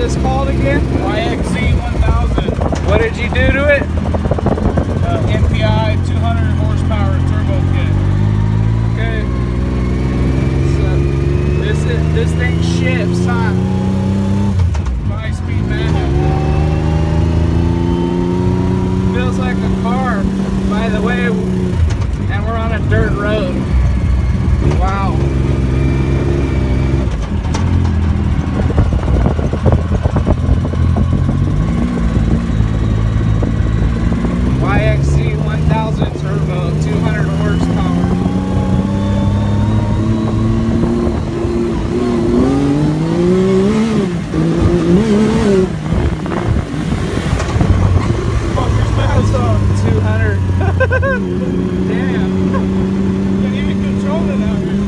this called again? YXZ 1000. What did you do to it? MPI 200 horsepower turbo kit. Okay. So this thing shifts, huh? 5-speed manual. Feels like a car, by the way, and we're on a dirt road. Wow. YXZ 1000 turbo, 200 horsepower. That's on 200. Damn. Can't even control it out here.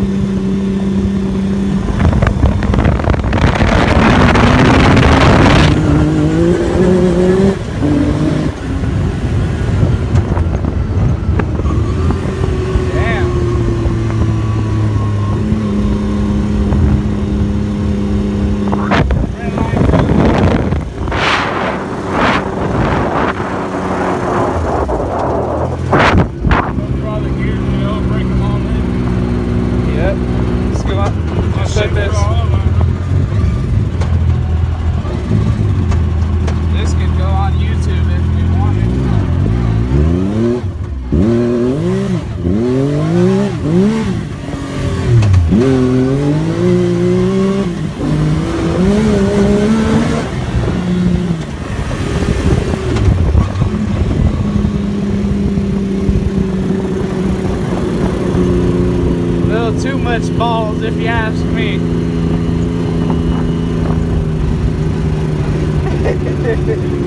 This could go on YouTube if we wanted. A little too much balls if you ask me.